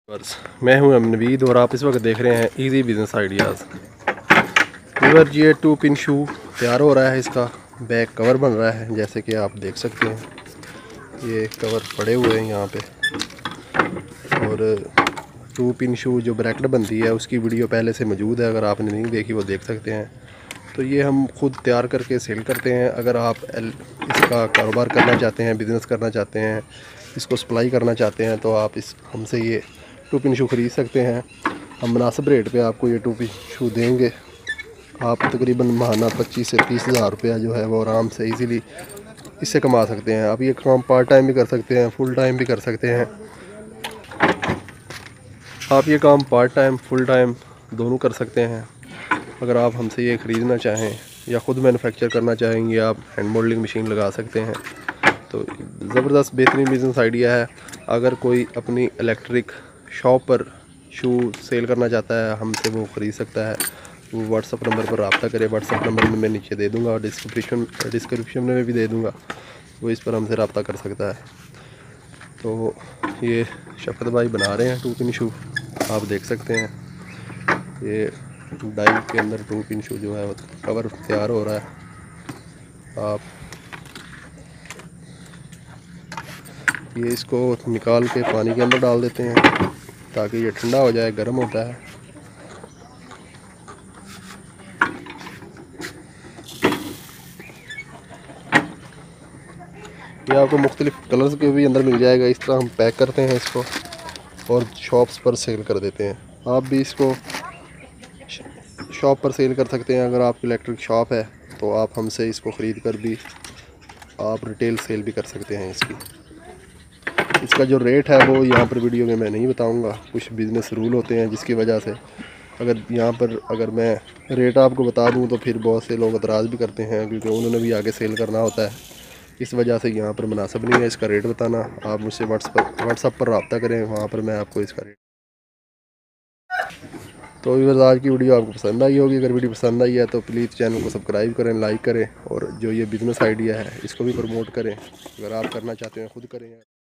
बस मैं हूं नवीद और आप इस वक्त देख रहे हैं इजी बिजनेस आइडियाज़। व्यूअर ये 2 पिन शू तैयार हो रहा है, इसका बैक कवर बन रहा है। जैसे कि आप देख सकते हैं ये कवर पड़े हुए हैं यहाँ पे, और 2 पिन शू जो ब्रैकेट बनती है उसकी वीडियो पहले से मौजूद है, अगर आपने नहीं देखी वो देख सकते हैं। तो ये हम खुद तैयार करके सेल करते हैं। अगर आप इसका कारोबार करना चाहते हैं, बिज़नेस करना चाहते हैं, इसको सप्लाई करना चाहते हैं, तो आप हमसे ये 2 पिन शू ख़रीद सकते हैं। हम मुनासिब रेट पे आपको ये 2 पिन शू देंगे। आप तकरीबन माहाना 25 से 30 हज़ार रुपया जो है वो आराम से इजीली इससे कमा सकते हैं। आप ये काम पार्ट टाइम भी कर सकते हैं, फुल टाइम भी कर सकते हैं। आप ये काम पार्ट टाइम फुल टाइम दोनों कर सकते हैं। अगर आप हमसे ये ख़रीदना चाहें या ख़ुद मैन्युफैक्चर करना चाहेंगे, आप हैंड मोल्डिंग मशीन लगा सकते हैं। तो ज़बरदस्त बेहतरीन बिज़नेस आइडिया है। अगर कोई अपनी इलेक्ट्रिक शॉप पर शू सेल करना चाहता है हमसे, वो ख़रीद सकता है। वो व्हाट्सअप नंबर पर रब्ता करे। व्हाट्सअप नंबर में मैं नीचे दे दूँगा और डिस्क्रिप्शन में भी दे दूँगा, वो इस पर हमसे रब्ता कर सकता है। तो ये शफकत भाई बना रहे हैं 2 पिन शू, आप देख सकते हैं। ये डाई के अंदर 2 पिन शू जो है वो कवर तैयार हो रहा है। आप ये इसको निकाल के पानी के अंदर डाल देते हैं ताकि ये ठंडा हो जाए, गर्म होता है। ये आपको मुख्तलिफ कलर्स के भी अंदर मिल जाएगा। इस तरह हम पैक करते हैं इसको और शॉप्स पर सेल कर देते हैं। आप भी इसको शॉप पर सेल कर सकते हैं। अगर आपकी इलेक्ट्रिक शॉप है तो आप हमसे इसको ख़रीद कर भी आप रिटेल सेल भी कर सकते हैं। इसका जो रेट है वो यहाँ पर वीडियो में मैं नहीं बताऊँगा, कुछ बिज़नेस रूल होते हैं जिसकी वजह से अगर मैं रेट आपको बता दूँ तो फिर बहुत से लोग एतराज़ भी करते हैं, क्योंकि उन्होंने भी आगे सेल करना होता है। इस वजह से यहाँ पर मुनासिब नहीं है इसका रेट बताना। आप मुझसे व्हाट्सअप पर रब्ता करें, वहाँ पर मैं आपको इसका रेट। तो व्यूअर्स आज की वीडियो आपको पसंद आई होगी। अगर वीडियो पसंद आई है तो प्लीज़ चैनल को सब्सक्राइब करें, लाइक करें, और जो ये बिज़नेस आइडिया है इसको भी प्रमोट करें। अगर आप करना चाहते हैं खुद करें।